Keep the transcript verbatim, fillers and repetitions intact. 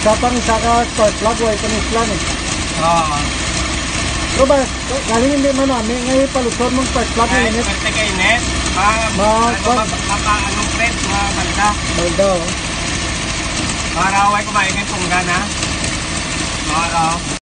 Isa pang isa ka spark plug, way panis lang eh. Oo. Pero ba, galing hindi man namin, ngayon palusod mong spark plug na Kahit init. pwerte ka init, ma... Ma... Ano ba, mapa, anong thread, mga balda. Balda oh. Mga raway kumain ng tunggan ha. Mga raw.